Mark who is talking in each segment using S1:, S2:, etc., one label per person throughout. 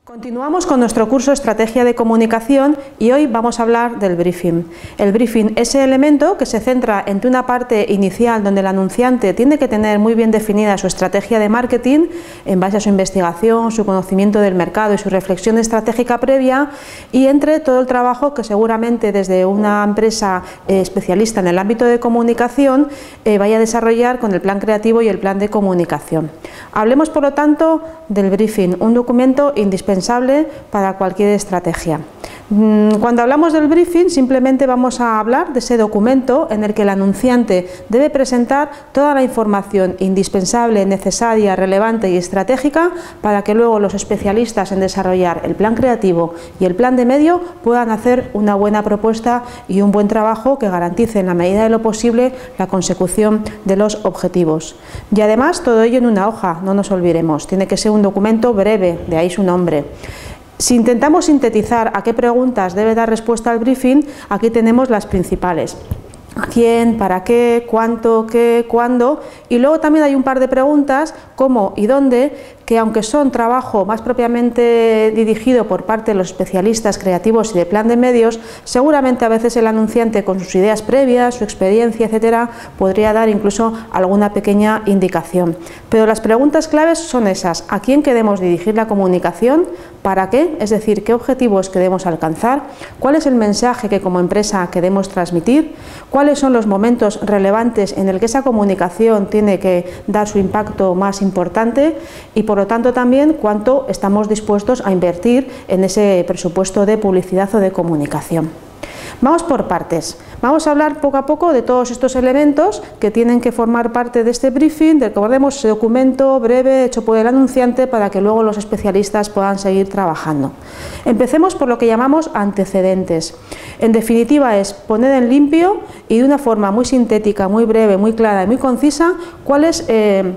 S1: Continuamos con nuestro curso Estrategia de Comunicación y hoy vamos a hablar del briefing. El briefing es el elemento que se centra entre una parte inicial donde el anunciante tiene que tener muy bien definida su estrategia de marketing en base a su investigación, su conocimiento del mercado y su reflexión estratégica previa, y entre todo el trabajo que seguramente desde una empresa especialista en el ámbito de comunicación vaya a desarrollar con el plan creativo y el plan de comunicación. Hablemos por lo tanto del briefing, un documento indispensable para cualquier estrategia. Cuando hablamos del briefing simplemente vamos a hablar de ese documento en el que el anunciante debe presentar toda la información indispensable, necesaria, relevante y estratégica para que luego los especialistas en desarrollar el plan creativo y el plan de medio puedan hacer una buena propuesta y un buen trabajo que garantice en la medida de lo posible la consecución de los objetivos. Y además todo ello en una hoja, no nos olvidemos, tiene que ser un documento breve, de ahí su nombre. Si intentamos sintetizar a qué preguntas debe dar respuesta al briefing, aquí tenemos las principales. ¿A quién? ¿Para qué? ¿Cuánto? ¿Qué? ¿Cuándo? Y luego también hay un par de preguntas, cómo y dónde, que aunque son trabajo más propiamente dirigido por parte de los especialistas creativos y de plan de medios, seguramente a veces el anunciante con sus ideas previas, su experiencia, etcétera, podría dar incluso alguna pequeña indicación. Pero las preguntas claves son esas: ¿a quién queremos dirigir la comunicación? ¿Para qué? Es decir, ¿qué objetivos queremos alcanzar? ¿Cuál es el mensaje que como empresa queremos transmitir? ¿Cuáles son los momentos relevantes en el que esa comunicación tiene que dar su impacto más importante? Y por lo tanto también cuánto estamos dispuestos a invertir en ese presupuesto de publicidad o de comunicación. Vamos por partes. Vamos a hablar poco a poco de todos estos elementos que tienen que formar parte de este briefing, recordemos ese documento breve hecho por el anunciante para que luego los especialistas puedan seguir trabajando. Empecemos por lo que llamamos antecedentes. En definitiva es poner en limpio y de una forma muy sintética, muy breve, muy clara y muy concisa cuál es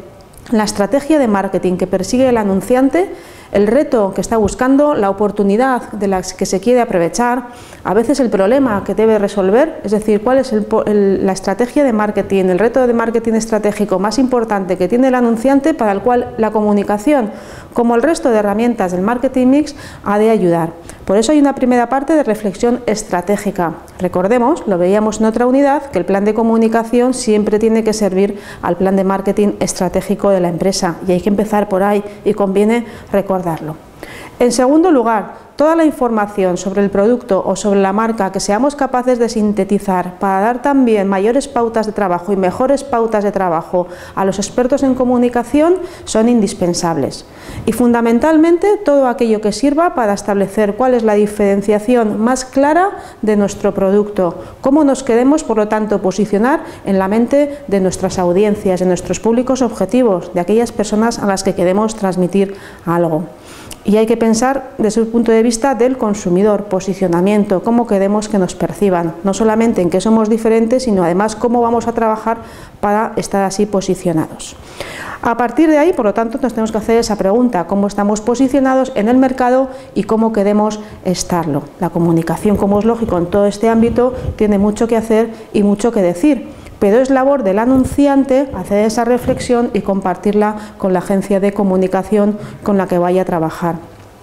S1: la estrategia de marketing que persigue el anunciante, el reto que está buscando, la oportunidad de la que se quiere aprovechar, a veces el problema que debe resolver, es decir, cuál es la estrategia de marketing, el reto de marketing estratégico más importante que tiene el anunciante para el cual la comunicación, como el resto de herramientas del marketing mix, ha de ayudar. Por eso hay una primera parte de reflexión estratégica. Recordemos, lo veíamos en otra unidad, que el plan de comunicación siempre tiene que servir al plan de marketing estratégico de la empresa y hay que empezar por ahí y conviene recordarlo. En segundo lugar, toda la información sobre el producto o sobre la marca que seamos capaces de sintetizar para dar también mayores pautas de trabajo y mejores pautas de trabajo a los expertos en comunicación son indispensables. Y fundamentalmente todo aquello que sirva para establecer cuál es la diferenciación más clara de nuestro producto, cómo nos queremos por lo tanto posicionar en la mente de nuestras audiencias, de nuestros públicos objetivos, de aquellas personas a las que queremos transmitir algo. Y hay que pensar desde el punto de vista del consumidor, posicionamiento, cómo queremos que nos perciban, no solamente en qué somos diferentes, sino además cómo vamos a trabajar para estar así posicionados. A partir de ahí, por lo tanto, nos tenemos que hacer esa pregunta: ¿cómo estamos posicionados en el mercado y cómo queremos estarlo? La comunicación, como es lógico en todo este ámbito, tiene mucho que hacer y mucho que decir. Pero es labor del anunciante hacer esa reflexión y compartirla con la agencia de comunicación con la que vaya a trabajar.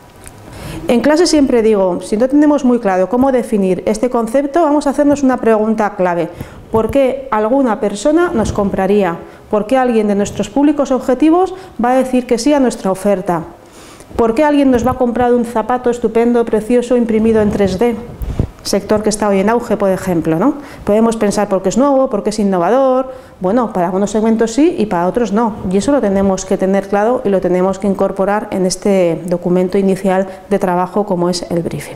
S1: En clase siempre digo, si no tenemos muy claro cómo definir este concepto, vamos a hacernos una pregunta clave: ¿por qué alguna persona nos compraría? ¿Por qué alguien de nuestros públicos objetivos va a decir que sí a nuestra oferta? ¿Por qué alguien nos va a comprar un zapato estupendo, precioso, imprimido en 3D? Sector que está hoy en auge, por ejemplo, ¿no? Podemos pensar porque es nuevo, porque es innovador. Bueno, para algunos segmentos sí y para otros no, y eso lo tenemos que tener claro y lo tenemos que incorporar en este documento inicial de trabajo como es el briefing.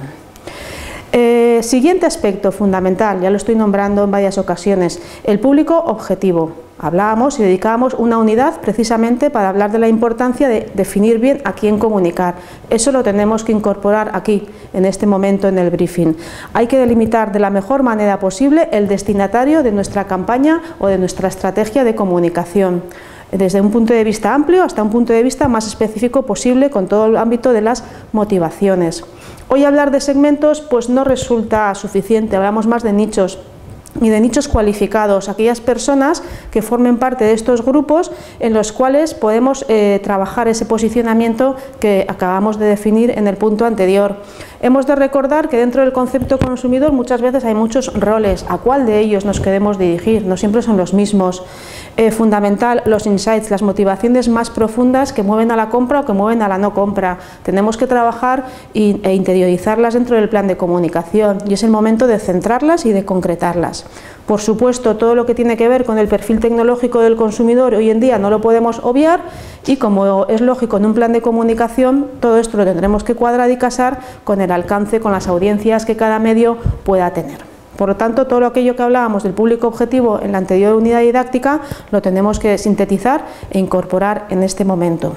S1: Siguiente aspecto fundamental, ya lo estoy nombrando en varias ocasiones: el público objetivo. Hablábamos y dedicábamos una unidad precisamente para hablar de la importancia de definir bien a quién comunicar. Eso lo tenemos que incorporar aquí, en este momento en el briefing. Hay que delimitar de la mejor manera posible el destinatario de nuestra campaña o de nuestra estrategia de comunicación, desde un punto de vista amplio hasta un punto de vista más específico posible, con todo el ámbito de las motivaciones. Hoy hablar de segmentos pues no resulta suficiente, hablamos más de nichos. y de nichos cualificados, aquellas personas que formen parte de estos grupos en los cuales podemos trabajar ese posicionamiento que acabamos de definir en el punto anterior. Hemos de recordar que dentro del concepto consumidor muchas veces hay muchos roles, a cuál de ellos nos queremos dirigir, no siempre son los mismos. Fundamental, los insights, las motivaciones más profundas que mueven a la compra o que mueven a la no compra. Tenemos que trabajar e interiorizarlas dentro del plan de comunicación y es el momento de centrarlas y de concretarlas. Por supuesto, todo lo que tiene que ver con el perfil tecnológico del consumidor hoy en día no lo podemos obviar y, como es lógico en un plan de comunicación, todo esto lo tendremos que cuadrar y casar con el alcance, con las audiencias que cada medio pueda tener. Por lo tanto, todo aquello que hablábamos del público objetivo en la anterior unidad didáctica lo tenemos que sintetizar e incorporar en este momento.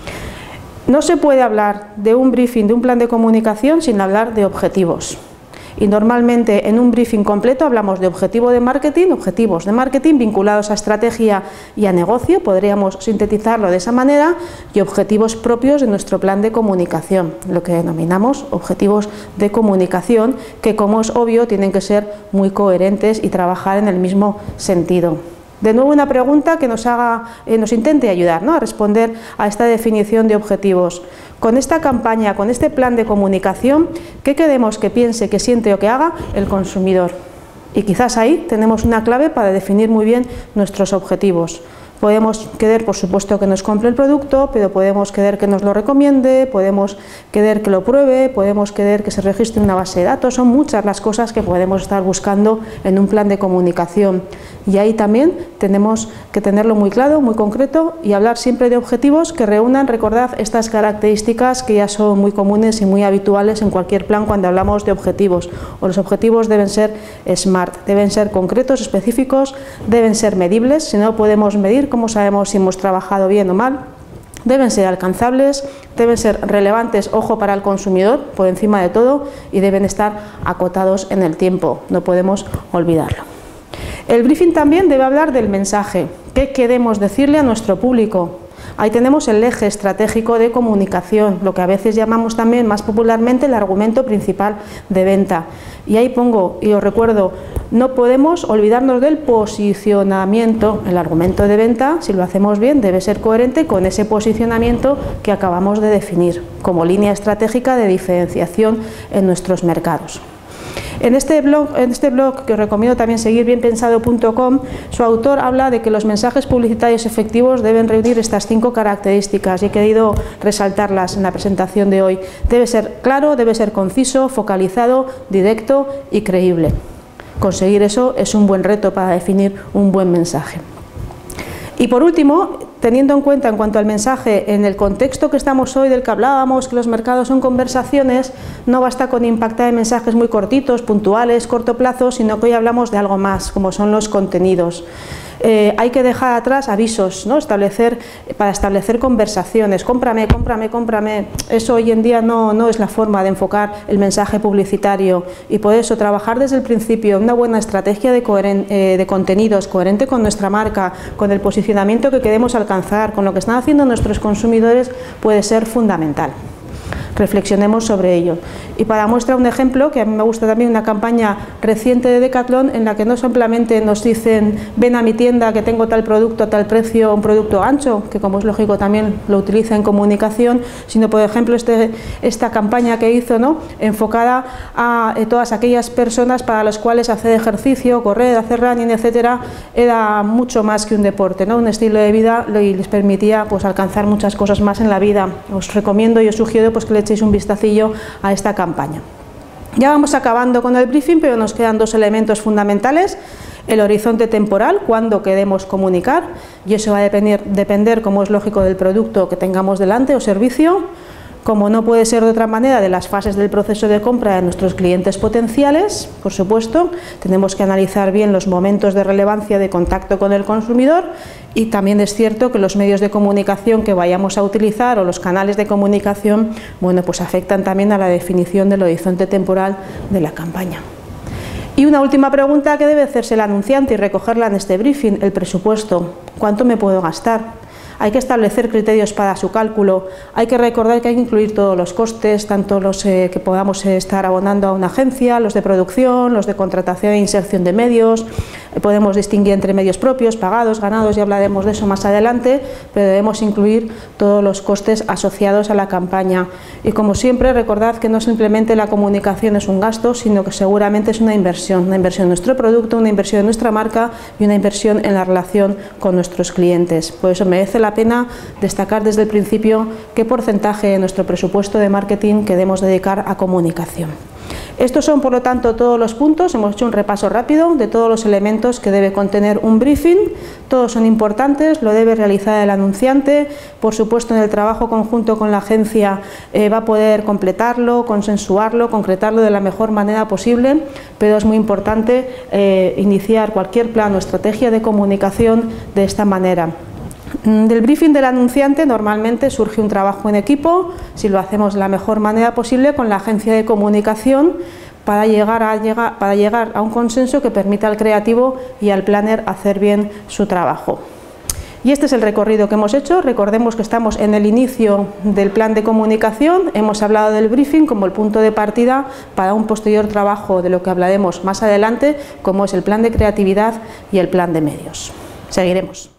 S1: No se puede hablar de un briefing, de un plan de comunicación, sin hablar de objetivos. Y normalmente en un briefing completo hablamos de objetivo de marketing, objetivos de marketing vinculados a estrategia y a negocio, podríamos sintetizarlo de esa manera, y objetivos propios de nuestro plan de comunicación, lo que denominamos objetivos de comunicación, que, como es obvio, tienen que ser muy coherentes y trabajar en el mismo sentido. De nuevo, una pregunta que nos intente ayudar, ¿no?, a responder a esta definición de objetivos. Con esta campaña, con este plan de comunicación, ¿qué queremos que piense, que siente o que haga el consumidor? Y quizás ahí tenemos una clave para definir muy bien nuestros objetivos. Podemos querer, por supuesto, que nos compre el producto, pero podemos querer que nos lo recomiende, podemos querer que lo pruebe, podemos querer que se registre en una base de datos. Son muchas las cosas que podemos estar buscando en un plan de comunicación. Y ahí también tenemos que tenerlo muy claro, muy concreto, y hablar siempre de objetivos que reúnan, recordad, estas características que ya son muy comunes y muy habituales en cualquier plan cuando hablamos de objetivos. O los objetivos deben ser SMART, deben ser concretos, específicos, deben ser medibles, si no podemos medir cómo sabemos si hemos trabajado bien o mal. Deben ser alcanzables, deben ser relevantes, ojo, para el consumidor, por encima de todo, y deben estar acotados en el tiempo, no podemos olvidarlo. El briefing también debe hablar del mensaje, qué queremos decirle a nuestro público. Ahí tenemos el eje estratégico de comunicación, lo que a veces llamamos también más popularmente el argumento principal de venta. Y ahí pongo, y os recuerdo, no podemos olvidarnos del posicionamiento. El argumento de venta, si lo hacemos bien, debe ser coherente con ese posicionamiento que acabamos de definir como línea estratégica de diferenciación en nuestros mercados. En este blog que os recomiendo también seguir, bienpensado.com, su autor habla de que los mensajes publicitarios efectivos deben reunir estas 5 características y he querido resaltarlas en la presentación de hoy. Debe ser claro, debe ser conciso, focalizado, directo y creíble. Conseguir eso es un buen reto para definir un buen mensaje. Y por último, teniendo en cuenta en cuanto al mensaje, en el contexto que estamos hoy, del que hablábamos, que los mercados son conversaciones, no basta con impactar en mensajes muy cortitos, puntuales, corto plazo, sino que hoy hablamos de algo más, como son los contenidos. Hay que dejar atrás avisos, ¿no?, para establecer conversaciones, cómprame, cómprame, cómprame. Eso hoy en día no es la forma de enfocar el mensaje publicitario, y por eso trabajar desde el principio una buena estrategia de contenidos coherente con nuestra marca, con el posicionamiento que queremos alcanzar, con lo que están haciendo nuestros consumidores, puede ser fundamental. Reflexionemos sobre ello. Y para muestra un ejemplo, que a mí me gusta también, una campaña reciente de Decathlon en la que no simplemente nos dicen ven a mi tienda que tengo tal producto a tal precio, un producto ancho, que como es lógico también lo utiliza en comunicación, sino por ejemplo esta campaña que hizo, ¿no?, enfocada a todas aquellas personas para las cuales hacer ejercicio, correr, hacer running, etcétera, era mucho más que un deporte, ¿no?, un estilo de vida, y les permitía pues alcanzar muchas cosas más en la vida. Os recomiendo y os sugiero pues que le echéis un vistacillo a esta campaña. Ya vamos acabando con el briefing, pero nos quedan 2 elementos fundamentales: el horizonte temporal, cuándo queremos comunicar, y eso va a depender, como es lógico, del producto que tengamos delante o servicio, como no puede ser de otra manera, de las fases del proceso de compra de nuestros clientes potenciales. Por supuesto, tenemos que analizar bien los momentos de relevancia de contacto con el consumidor, y también es cierto que los medios de comunicación que vayamos a utilizar o los canales de comunicación, bueno, pues afectan también a la definición del horizonte temporal de la campaña. Y una última pregunta que debe hacerse el anunciante y recogerla en este briefing: el presupuesto. ¿Cuánto me puedo gastar? Hay que establecer criterios para su cálculo, hay que recordar que hay que incluir todos los costes, tanto los que podamos estar abonando a una agencia, los de producción, los de contratación e inserción de medios. Podemos distinguir entre medios propios, pagados, ganados, ya hablaremos de eso más adelante, pero debemos incluir todos los costes asociados a la campaña. Y como siempre, recordad que no simplemente la comunicación es un gasto, sino que seguramente es una inversión en nuestro producto, una inversión en nuestra marca y una inversión en la relación con nuestros clientes. Por eso merece la pena destacar desde el principio qué porcentaje de nuestro presupuesto de marketing queremos dedicar a comunicación. Estos son, por lo tanto, todos los puntos. Hemos hecho un repaso rápido de todos los elementos que debe contener un briefing. Todos son importantes, lo debe realizar el anunciante. Por supuesto, en el trabajo conjunto con la agencia va a poder completarlo, consensuarlo, concretarlo de la mejor manera posible, pero es muy importante iniciar cualquier plan o estrategia de comunicación de esta manera. Del briefing del anunciante normalmente surge un trabajo en equipo, si lo hacemos de la mejor manera posible, con la agencia de comunicación para llegar a un consenso que permita al creativo y al planner hacer bien su trabajo. Y este es el recorrido que hemos hecho. Recordemos que estamos en el inicio del plan de comunicación, hemos hablado del briefing como el punto de partida para un posterior trabajo de lo que hablaremos más adelante, como es el plan de creatividad y el plan de medios. Seguiremos.